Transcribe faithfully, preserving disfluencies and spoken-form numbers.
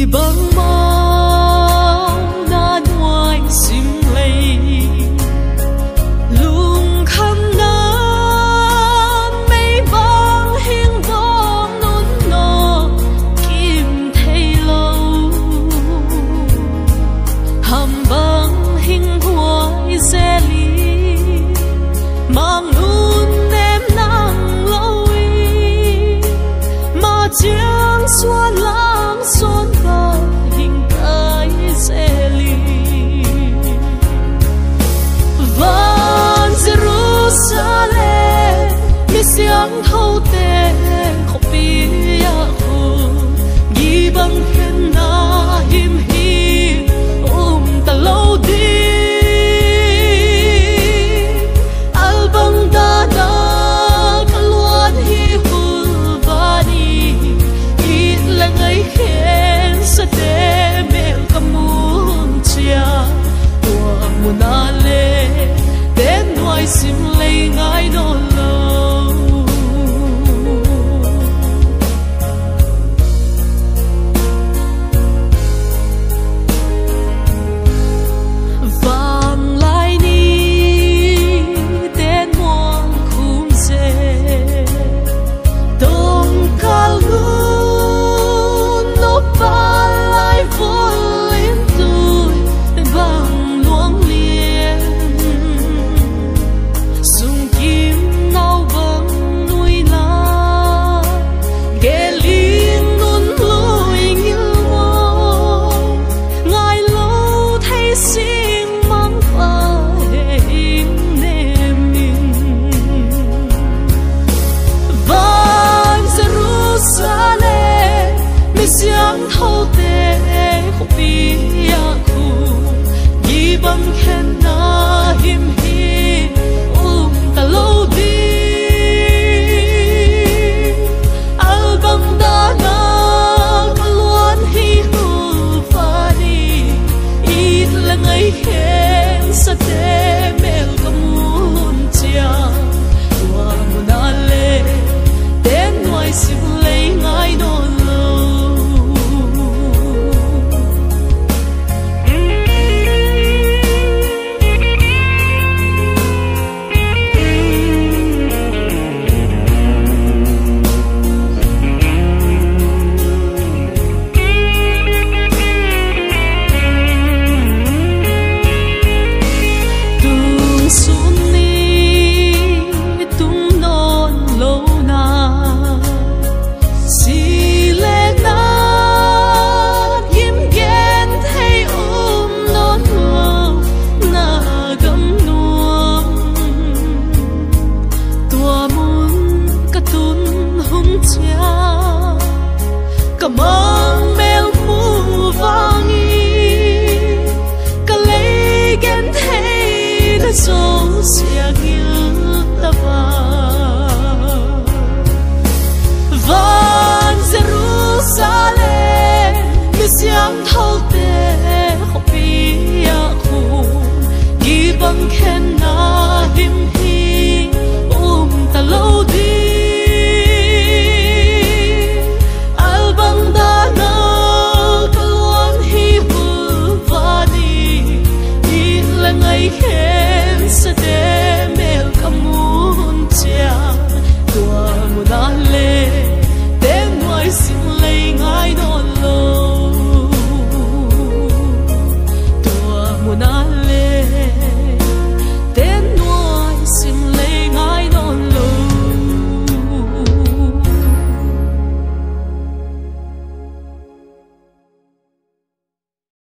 bằng mau na ngoài sim lây lung khăm na mấy băng hình bóng nôn nô kim thay lâu hầm băng hình hoài dễ lý mang luôn em nắng lâu mà chiếng xóa lãng xôn vào hình cái dễ lý van Jerusalem mi xiang thâu tê khóc bia khu ghi bằng khen na him hi ôm ta lâu đi al bang da da kaluan hi hul bani ít là ngày khen sa te mel kamun chia tua munale đến ngoài sim lây ngay no lâu vang lại ni đến muang khum dê đông cal ngun no pa lại vô lên tôi bằng luống liền sung kim nao vâng nuôi la ghé liên nôn lối như mô ngài lâu thấy xin mang phải nêm mình van Jerusalem mi xiang thâu tê khóc bia khu ghi bằng khen na him